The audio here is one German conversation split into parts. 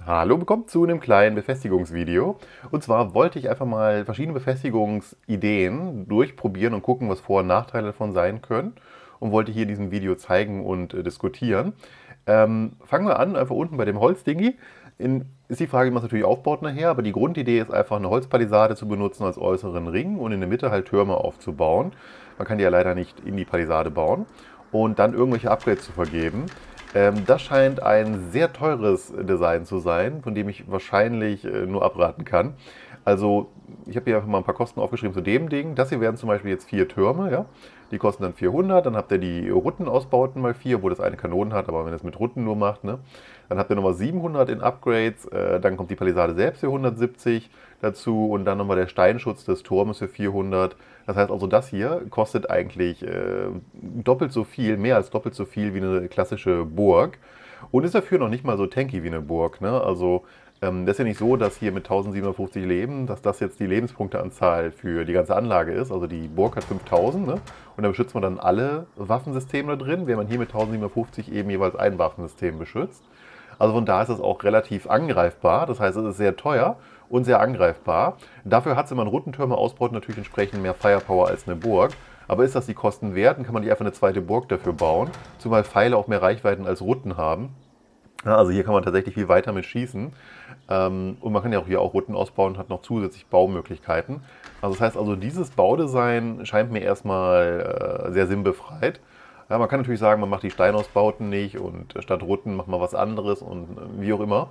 Hallo, willkommen zu einem kleinen Befestigungsvideo. Und zwar wollte ich einfach mal verschiedene Befestigungsideen durchprobieren und gucken, was Vor- und Nachteile davon sein können. Und wollte hier in diesem Video zeigen und diskutieren. Fangen wir an, einfach unten bei dem Holzdingi. Ist die Frage, wie man es natürlich aufbaut nachher, aber die Grundidee ist einfach eine Holzpalisade zu benutzen als äußeren Ring und in der Mitte halt Türme aufzubauen. Man kann die ja leider nicht in die Palisade bauen. Und dann irgendwelche Upgrades zu vergeben. Das scheint ein sehr teures Design zu sein, von dem ich wahrscheinlich nur abraten kann. Also, ich habe hier einfach mal ein paar Kosten aufgeschrieben zu dem Ding. Das hier wären zum Beispiel jetzt 4 Türme, ja. Die kosten dann 400. Dann habt ihr die Ruttenausbauten mal 4, wo das eine Kanonen hat, aber wenn ihr es mit Rutten nur macht, ne. Dann habt ihr nochmal 700 in Upgrades. Dann kommt die Palisade selbst für 170 dazu und dann nochmal der Steinschutz des Turmes für 400. Das heißt also, das hier kostet eigentlich doppelt so viel, mehr als doppelt so viel wie eine klassische Burg und ist dafür noch nicht mal so tanky wie eine Burg. Ne? Also das ist ja nicht so, dass hier mit 1750 Leben, dass das jetzt die Lebenspunkteanzahl für die ganze Anlage ist. Also die Burg hat 5000, ne? Und da beschützt man dann alle Waffensysteme da drin, während man hier mit 1750 eben jeweils ein Waffensystem beschützt. Also von da ist es auch relativ angreifbar. Das heißt, es ist sehr teuer und sehr angreifbar. Dafür hat es, wenn man Ruttentürme ausbaut, natürlich entsprechend mehr Firepower als eine Burg. Aber ist das die Kosten wert? Dann kann man nicht einfach eine zweite Burg dafür bauen. Zumal Pfeile auch mehr Reichweiten als Rutten haben. Ja, also hier kann man tatsächlich viel weiter mit schießen. Und man kann ja auch hier auch Rutten ausbauen und hat noch zusätzlich Baumöglichkeiten. Also das heißt also, dieses Baudesign scheint mir erstmal sehr sinnbefreit. Ja, man kann natürlich sagen, man macht die Steinausbauten nicht und statt Rutten macht man was anderes und wie auch immer.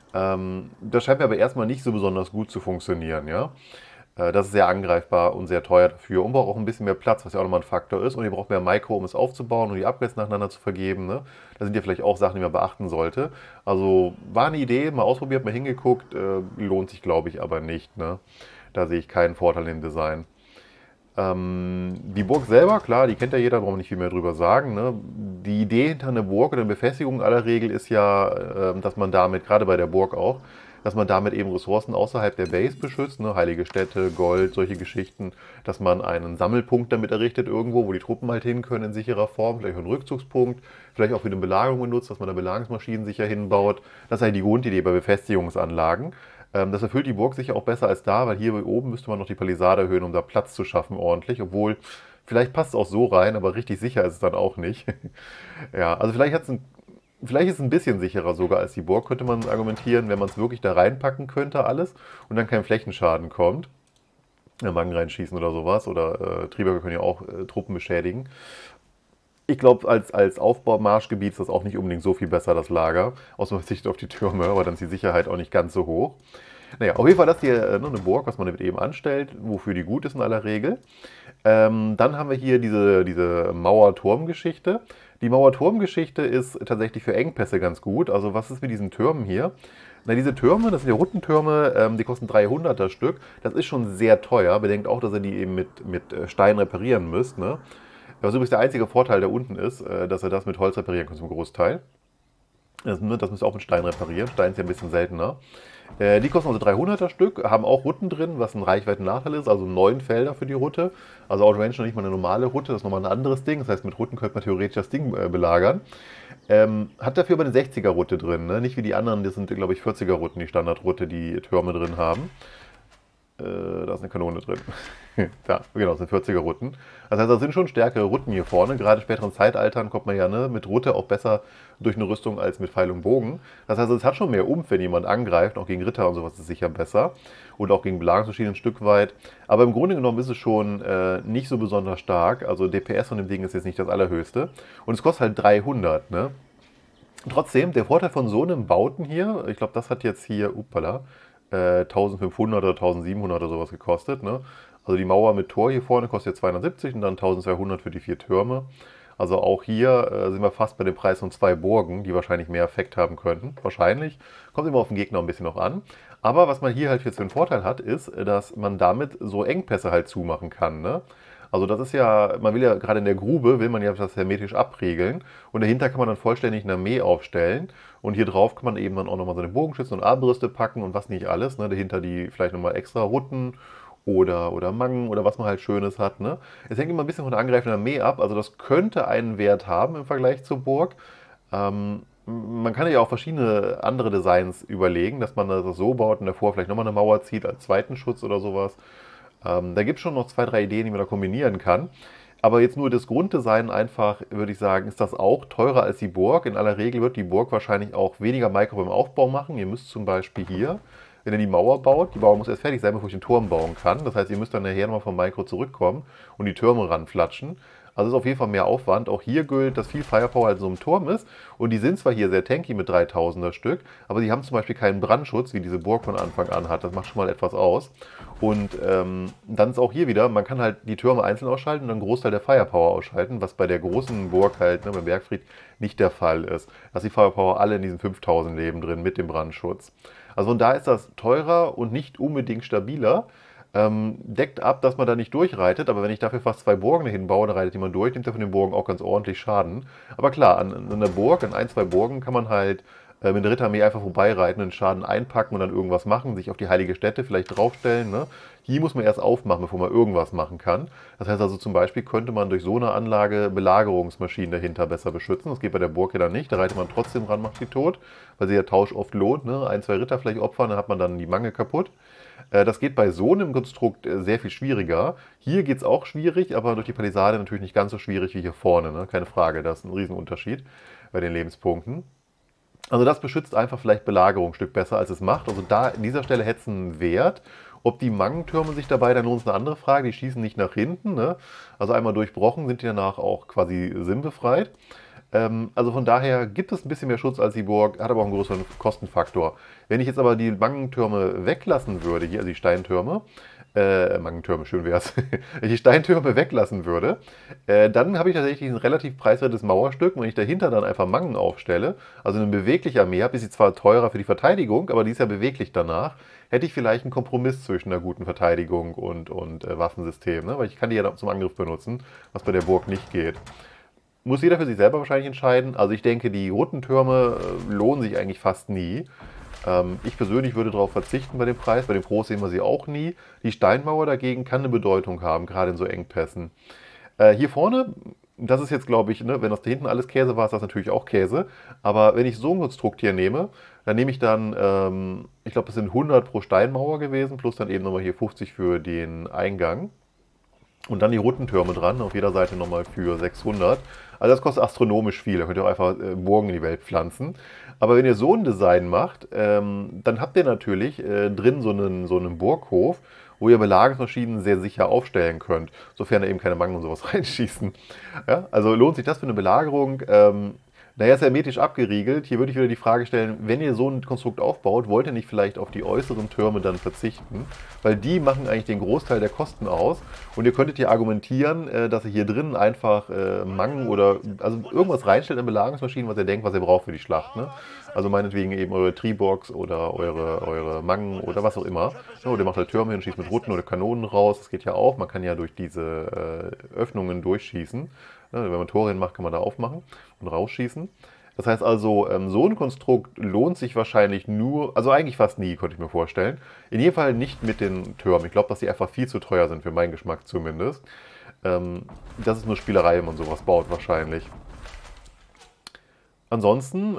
Das scheint mir aber erstmal nicht so besonders gut zu funktionieren, ja. Das ist sehr angreifbar und sehr teuer dafür und braucht auch ein bisschen mehr Platz, was ja auch nochmal ein Faktor ist. Und ihr braucht mehr Micro, um es aufzubauen und die Upgrades nacheinander zu vergeben. Ne? Da sind ja vielleicht auch Sachen, die man beachten sollte. Also war eine Idee, mal ausprobiert, mal hingeguckt, lohnt sich glaube ich aber nicht. Ne? Da sehe ich keinen Vorteil im Design. Die Burg selber, klar, die kennt ja jeder, brauchen wir nicht viel mehr drüber sagen. Ne? Die Idee hinter einer Burg oder einer Befestigung aller Regel ist ja, dass man damit, gerade bei der Burg auch, dass man damit eben Ressourcen außerhalb der Base beschützt, ne? Heilige Städte, Gold, solche Geschichten, dass man einen Sammelpunkt damit errichtet irgendwo, wo die Truppen halt hin können in sicherer Form, vielleicht einen Rückzugspunkt, vielleicht auch für eine Belagerung benutzt, dass man da Belagerungsmaschinen sicher hinbaut. Das ist halt die Grundidee bei Befestigungsanlagen. Das erfüllt die Burg sicher auch besser als da, weil hier oben müsste man noch die Palisade erhöhen, um da Platz zu schaffen ordentlich, obwohl vielleicht passt es auch so rein, aber richtig sicher ist es dann auch nicht. Ja, also vielleicht ist es ein bisschen sicherer sogar als die Burg, könnte man argumentieren, wenn man es wirklich da reinpacken könnte alles und dann kein Flächenschaden kommt. Wagen reinschießen oder sowas oder Triebwerke können ja auch Truppen beschädigen. Ich glaube, als Aufbaumarschgebiet ist das auch nicht unbedingt so viel besser, das Lager, außer man verzichtet auf die Türme, aber dann ist die Sicherheit auch nicht ganz so hoch. Naja, auf jeden Fall das hier eine Burg, was man damit eben anstellt, wofür die gut ist in aller Regel. Dann haben wir hier diese Mauer-Turm-Geschichte. Die Mauer-Turm-Geschichte ist tatsächlich für Engpässe ganz gut. Also was ist mit diesen Türmen hier? Na, diese Türme, das sind ja Ruttentürme, die kosten 300er Stück. Das ist schon sehr teuer. Bedenkt auch, dass ihr die eben mit Stein reparieren müsst. Ne? Was übrigens der einzige Vorteil da unten ist, dass ihr das mit Holz reparieren könnt zum Großteil. Das müsst ihr auch mit Stein reparieren. Stein ist ja ein bisschen seltener. Die kosten also 300er Stück, haben auch Rutten drin, was ein Reichweiten-Nachteil ist, also 9 Felder für die Rutte. Also Outrange noch nicht mal eine normale Rutte, das ist nochmal ein anderes Ding. Das heißt, mit Rutten könnte man theoretisch das Ding belagern. Hat dafür aber eine 60er Rutte drin, ne? Nicht wie die anderen, das sind glaube ich 40er Rutten, die Standardrutte, die Türme drin haben. Da ist eine Kanone drin. Ja, genau, das sind 40er Rutten. Das heißt, da sind schon stärkere Rutten hier vorne. Gerade in späteren Zeitaltern kommt man ja ne, mit Rutte auch besser durch eine Rüstung als mit Pfeil und Bogen. Das heißt, es hat schon mehr Umf, wenn jemand angreift. Auch gegen Ritter und sowas ist es sicher besser. Und auch gegen Belagerungsmaschinen ein Stück weit. Aber im Grunde genommen ist es schon nicht so besonders stark. Also DPS von dem Ding ist jetzt nicht das allerhöchste. Und es kostet halt 300. Ne? Trotzdem, der Vorteil von so einem Bauten hier, ich glaube, das hat jetzt hier, upala, 1500 oder 1700 oder sowas gekostet. Ne? Also die Mauer mit Tor hier vorne kostet jetzt 270 und dann 1200 für die 4 Türme. Also auch hier sind wir fast bei dem Preis von 2 Burgen, die wahrscheinlich mehr Effekt haben könnten. Wahrscheinlich. Kommt immer auf den Gegner ein bisschen noch an. Aber was man hier halt jetzt für einen Vorteil hat, ist, dass man damit so Engpässe halt zumachen kann. Ne? Also das ist ja, man will ja gerade in der Grube, will man ja das hermetisch abriegeln und dahinter kann man dann vollständig eine Armee aufstellen und hier drauf kann man eben dann auch nochmal seine Bogenschützen und Armbrüste packen und was nicht alles, ne? Dahinter die vielleicht nochmal extra Rutten oder Mangen oder was man halt Schönes hat, ne? Es hängt immer ein bisschen von der angreifenden Armee ab, also das könnte einen Wert haben im Vergleich zur Burg. Man kann ja auch verschiedene andere Designs überlegen, dass man das so baut und davor vielleicht nochmal eine Mauer zieht als zweiten Schutz oder sowas. Da gibt es schon noch zwei, drei Ideen, die man da kombinieren kann. Aber jetzt nur das Grunddesign einfach, würde ich sagen, ist das auch teurer als die Burg. In aller Regel wird die Burg wahrscheinlich auch weniger Micro beim Aufbau machen. Ihr müsst zum Beispiel hier, wenn ihr die Mauer baut, die Mauer muss erst fertig sein, bevor ich den Turm bauen kann. Das heißt, ihr müsst dann nachher nochmal vom Micro zurückkommen und die Türme ranflatschen. Also ist auf jeden Fall mehr Aufwand. Auch hier gilt, dass viel Firepower halt in so einem Turm ist. Und die sind zwar hier sehr tanky mit 3000er Stück, aber die haben zum Beispiel keinen Brandschutz, wie diese Burg von Anfang an hat. Das macht schon mal etwas aus. Und dann ist auch hier wieder, man kann halt die Türme einzeln ausschalten und einen Großteil der Firepower ausschalten, was bei der großen Burg halt, beim Bergfried, nicht der Fall ist. Da ist die Firepower alle in diesen 5000 Leben drin mit dem Brandschutz. Also von da ist das teurer und nicht unbedingt stabiler. Deckt ab, dass man da nicht durchreitet, aber wenn ich dafür fast zwei Burgen dahin baue, dann reitet jemand durch, nimmt er von den Burgen auch ganz ordentlich Schaden. Aber klar, an einer Burg, an ein, zwei Burgen kann man halt mit der Ritterarmee einfach vorbeireiten, den Schaden einpacken und dann irgendwas machen, sich auf die heilige Stätte vielleicht draufstellen. Ne? Hier muss man erst aufmachen, bevor man irgendwas machen kann. Das heißt also zum Beispiel könnte man durch so eine Anlage Belagerungsmaschinen dahinter besser beschützen. Das geht bei der Burg ja dann nicht, da reitet man trotzdem ran, macht die tot, weil sich der Tausch oft lohnt. Ne? Ein, zwei Ritter vielleicht opfern, dann hat man dann die Mange kaputt. Das geht bei so einem Konstrukt sehr viel schwieriger. Hier geht es auch schwierig, aber durch die Palisade natürlich nicht ganz so schwierig wie hier vorne. Ne? Keine Frage, das ist ein Riesenunterschied bei den Lebenspunkten. Also das beschützt einfach vielleicht Belagerung ein Stück besser, als es macht. Also da an dieser Stelle hätte es einen Wert. Ob die Mangentürme sich dabei dann lohnt, ist eine andere Frage. Die schießen nicht nach hinten. Ne? Also einmal durchbrochen sind die danach auch quasi sinnbefreit. Also von daher gibt es ein bisschen mehr Schutz als die Burg, hat aber auch einen größeren Kostenfaktor. Wenn ich jetzt aber die Mangentürme weglassen würde, hier, also die Steintürme, Mangentürme, schön wär's, wenn ich die Steintürme weglassen würde, dann habe ich tatsächlich ein relativ preiswertes Mauerstück. Und wenn ich dahinter dann einfach Mangen aufstelle, also eine bewegliche Armee habe, ist sie zwar teurer für die Verteidigung, aber die ist ja beweglich danach, hätte ich vielleicht einen Kompromiss zwischen einer guten Verteidigung und Waffensystem, ne? Weil ich kann die ja zum Angriff benutzen, was bei der Burg nicht geht. Muss jeder für sich selber wahrscheinlich entscheiden. Also ich denke, die roten Türme lohnen sich eigentlich fast nie. Ich persönlich würde darauf verzichten bei dem Preis. Bei dem Pros sehen wir sie auch nie. Die Steinmauer dagegen kann eine Bedeutung haben, gerade in so Engpässen. Hier vorne, das ist jetzt, glaube ich, ne, wenn das da hinten alles Käse war, ist das natürlich auch Käse. Aber wenn ich so ein Konstrukt hier nehme, dann nehme ich dann, ich glaube, das sind 100 pro Steinmauer gewesen, plus dann eben nochmal hier 50 für den Eingang. Und dann die roten Türme dran, auf jeder Seite nochmal für 600. Also das kostet astronomisch viel, da könnt ihr auch einfach Burgen in die Welt pflanzen. Aber wenn ihr so ein Design macht, dann habt ihr natürlich drin so einen Burghof, wo ihr Belagerungsmaschinen sehr sicher aufstellen könnt, sofern da eben keine Mangen und sowas reinschießen. Ja? Also lohnt sich das für eine Belagerung? Naja, ist hermetisch abgeriegelt. Hier würde ich wieder die Frage stellen, wenn ihr so ein Konstrukt aufbaut, wollt ihr nicht vielleicht auf die äußeren Türme dann verzichten? Weil die machen eigentlich den Großteil der Kosten aus. Und ihr könntet hier argumentieren, dass ihr hier drin einfach Mangen oder also irgendwas reinstellt an Belagerungsmaschinen, was ihr denkt, was ihr braucht für die Schlacht. Ne? Also meinetwegen eben eure Treebox oder eure Mangen oder was auch immer. Ja, oder ihr macht halt Türme und schießt mit Rutten oder Kanonen raus. Das geht ja auch. Man kann ja durch diese Öffnungen durchschießen. Wenn man Tore hinmacht, kann man da aufmachen und rausschießen. Das heißt also, so ein Konstrukt lohnt sich wahrscheinlich nur, also eigentlich fast nie, könnte ich mir vorstellen. In jedem Fall nicht mit den Türmen. Ich glaube, dass die einfach viel zu teuer sind, für meinen Geschmack zumindest. Das ist nur Spielerei, wenn man sowas baut, wahrscheinlich. Ansonsten,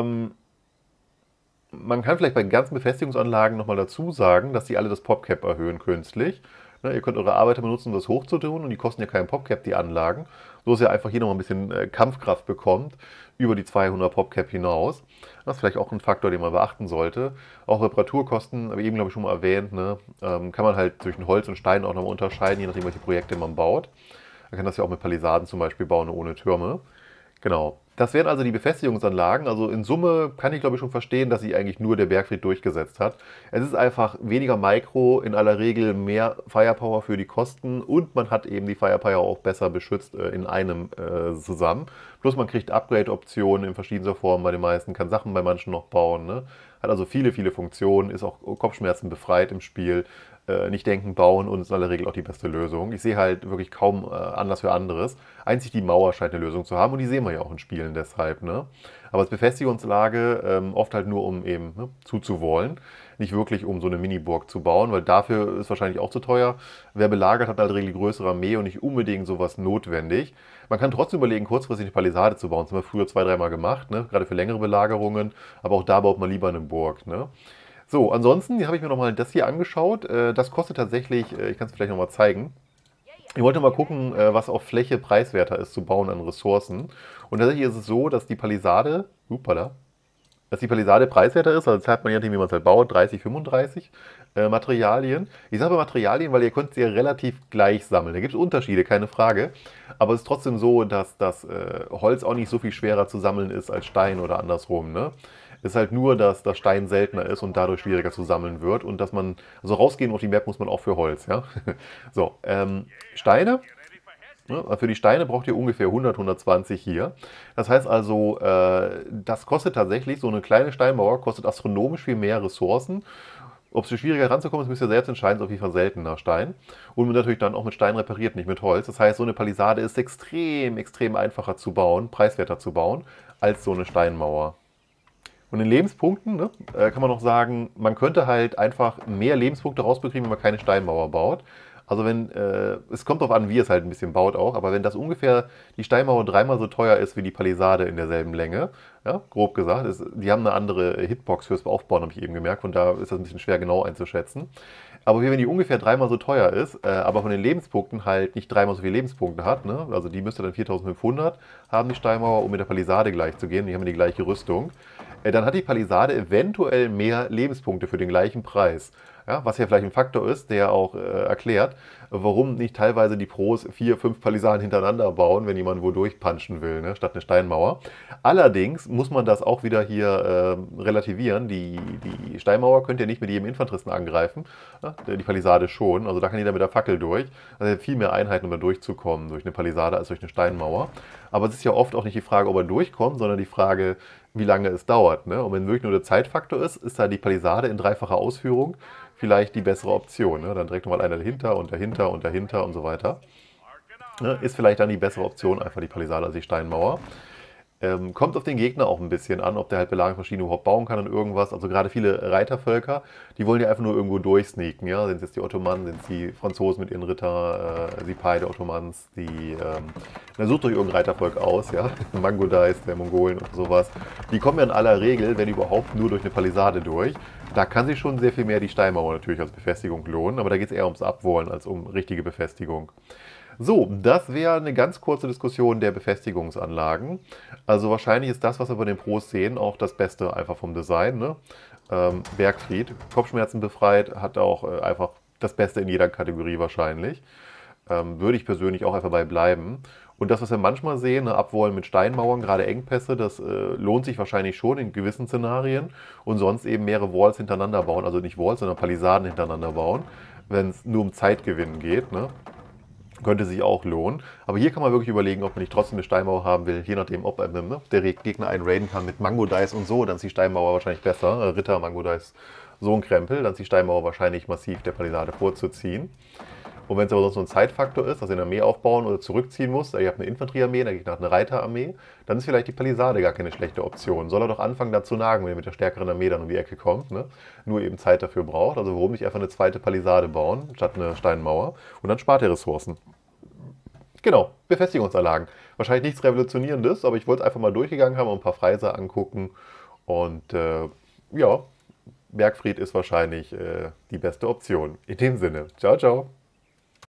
man kann vielleicht bei ganzen Befestigungsanlagen nochmal dazu sagen, dass die alle das PopCap erhöhen künstlich. Ne, ihr könnt eure Arbeiter benutzen, um das hochzutun und die kosten ja keinen PopCap, die Anlagen. So dass ihr einfach hier nochmal ein bisschen Kampfkraft bekommt über die 200 PopCap hinaus. Das ist vielleicht auch ein Faktor, den man beachten sollte. Auch Reparaturkosten, habe ich eben glaube ich schon mal erwähnt, ne, kann man halt zwischen Holz und Stein auch nochmal unterscheiden, je nachdem welche Projekte man baut. Man kann das ja auch mit Palisaden zum Beispiel bauen, ohne Türme. Genau. Das wären also die Befestigungsanlagen. Also in Summe kann ich glaube ich schon verstehen, dass sich eigentlich nur der Bergfried durchgesetzt hat. Es ist einfach weniger Micro, in aller Regel mehr Firepower für die Kosten und man hat eben die Firepower auch besser beschützt in einem zusammen. Plus man kriegt Upgrade-Optionen in verschiedenster Form bei den meisten, kann Sachen bei manchen noch bauen. Ne? Hat also viele, viele Funktionen, ist auch Kopfschmerzen befreit im Spiel. Nicht denken, bauen und ist in aller Regel auch die beste Lösung. Ich sehe halt wirklich kaum Anlass für anderes. Einzig die Mauer scheint eine Lösung zu haben und die sehen wir ja auch in Spielen. spielen deshalb. Ne? Aber als Befestigungslage oft halt nur, um eben zuzuwollen. Nicht wirklich, um so eine Mini-Burg zu bauen, weil dafür ist wahrscheinlich auch zu teuer. Wer belagert, hat halt eine größere Armee und nicht unbedingt sowas notwendig. Man kann trotzdem überlegen, kurzfristig eine Palisade zu bauen. Das haben wir früher 2-3 Mal gemacht, ne? Gerade für längere Belagerungen. Aber auch da baut man lieber eine Burg. Ne? So, ansonsten habe ich mir nochmal das hier angeschaut. Das kostet tatsächlich, ich kann es vielleicht nochmal zeigen. Ich wollte mal gucken, was auf Fläche preiswerter ist zu bauen an Ressourcen. Und tatsächlich ist es so, dass die Palisade, dass die Palisade preiswerter ist, also zahlt man je nachdem, wie man es halt baut, 30, 35 Materialien. Ich sage Materialien, weil ihr könnt sie ja relativ gleich sammeln. Da gibt es Unterschiede, keine Frage. Aber es ist trotzdem so, dass das Holz auch nicht so viel schwerer zu sammeln ist als Stein oder andersrum. Ne? Ist halt nur, dass das Stein seltener ist und dadurch schwieriger zu sammeln wird. Und dass man, also rausgehen auf die Map muss man auch für Holz. Ja? So, Steine. Ne? Für die Steine braucht ihr ungefähr 100, 120 hier. Das heißt also, das kostet tatsächlich, so eine kleine Steinmauer kostet astronomisch viel mehr Ressourcen. Ob es schwieriger ranzukommen ist, müsst ihr selbst entscheiden, ist auf jeden Fall seltener Stein. Und wird natürlich dann auch mit Stein repariert, nicht mit Holz. Das heißt, so eine Palisade ist extrem, extrem einfacher zu bauen, preiswerter zu bauen, als so eine Steinmauer. Und in Lebenspunkten ne, kann man noch sagen, man könnte halt einfach mehr Lebenspunkte rausbekommen, wenn man keine Steinmauer baut. Also wenn, es kommt darauf an, wie es halt ein bisschen baut auch, aber wenn das ungefähr die Steinmauer 3-mal so teuer ist wie die Palisade in derselben Länge, ja, grob gesagt, die haben eine andere Hitbox fürs Aufbauen, habe ich eben gemerkt, von da ist das ein bisschen schwer genau einzuschätzen. Aber wenn die ungefähr 3-mal so teuer ist, aber von den Lebenspunkten halt nicht 3-mal so viele Lebenspunkte hat, ne? Also die müsste dann 4500 haben, die Steinmauer, um mit der Palisade gleich zu gehen, die haben die gleiche Rüstung, dann hat die Palisade eventuell mehr Lebenspunkte für den gleichen Preis. Ja, was ja vielleicht ein Faktor ist, der auch erklärt, warum nicht teilweise die Pros 4, 5 Palisaden hintereinander bauen, wenn jemand wo durchpunchen will, ne, statt eine Steinmauer. Allerdings muss man das auch wieder hier relativieren. Die Steinmauer könnt ihr nicht mit jedem Infanteristen angreifen, ja, die Palisade schon. Also da kann jeder mit der Fackel durch. Also viel mehr Einheiten, um da durchzukommen durch eine Palisade als durch eine Steinmauer. Aber es ist ja oft auch nicht die Frage, ob er durchkommt, sondern die Frage, wie lange es dauert. Ne? Und wenn wirklich nur der Zeitfaktor ist, ist da die Palisade in dreifacher Ausführung vielleicht die bessere Option. Ne? Dann direkt nochmal einer dahinter und dahinter und dahinter und so weiter. Ne? Ist vielleicht dann die bessere Option, einfach die Palisade als die Steinmauer. Kommt auf den Gegner auch ein bisschen an, ob der halt Belagerungsmaschine überhaupt bauen kann und irgendwas. Also gerade viele Reitervölker, die wollen ja einfach nur irgendwo durchsneaken. Ja? Sind es jetzt die Ottomanen, sind es die Franzosen mit ihren Ritter, Sipai der Ottomans, na, sucht euch irgendein Reitervolk aus, ja? Mangudais der Mongolen und sowas. Die kommen ja in aller Regel, wenn überhaupt, nur durch eine Palisade durch. Da kann sich schon sehr viel mehr die Steinmauer natürlich als Befestigung lohnen, aber da geht es eher ums Abwollen als um richtige Befestigung. So, das wäre eine ganz kurze Diskussion der Befestigungsanlagen. Also wahrscheinlich ist das, was wir bei den Pros sehen, auch das Beste einfach vom Design. Ne? Bergfried, Kopfschmerzen befreit, hat auch einfach das Beste in jeder Kategorie wahrscheinlich. Würde ich persönlich auch einfach bei bleiben. Und das, was wir manchmal sehen, ne, Abwollen mit Steinmauern, gerade Engpässe, das lohnt sich wahrscheinlich schon in gewissen Szenarien. Und sonst eben mehrere Walls hintereinander bauen, also nicht Walls, sondern Palisaden hintereinander bauen, wenn es nur um Zeitgewinn geht. Ne? Könnte sich auch lohnen. Aber hier kann man wirklich überlegen, ob man nicht trotzdem eine Steinmauer haben will. Je nachdem, ob der Gegner einen raiden kann mit Mangudais und so, dann ist die Steinmauer wahrscheinlich besser. Ritter, Mangudais, so ein Krempel, dann ist die Steinmauer wahrscheinlich massiv der Palisade vorzuziehen. Und wenn es aber sonst so ein Zeitfaktor ist, dass ihr eine Armee aufbauen oder zurückziehen müsst, ihr habt eine Infanteriearmee, der Gegner hat eine Reiterarmee, dann ist vielleicht die Palisade gar keine schlechte Option. Soll er doch anfangen, da zu nagen, wenn ihr mit der stärkeren Armee dann um die Ecke kommt, ne? Nur eben Zeit dafür braucht. Also warum nicht einfach eine zweite Palisade bauen, statt eine Steinmauer, und dann spart ihr Ressourcen. Genau, Befestigungsanlagen. Wahrscheinlich nichts Revolutionierendes, aber ich wollte es einfach mal durchgegangen haben und ein paar Freiser angucken. Und ja, Bergfried ist wahrscheinlich die beste Option. In dem Sinne, ciao, ciao.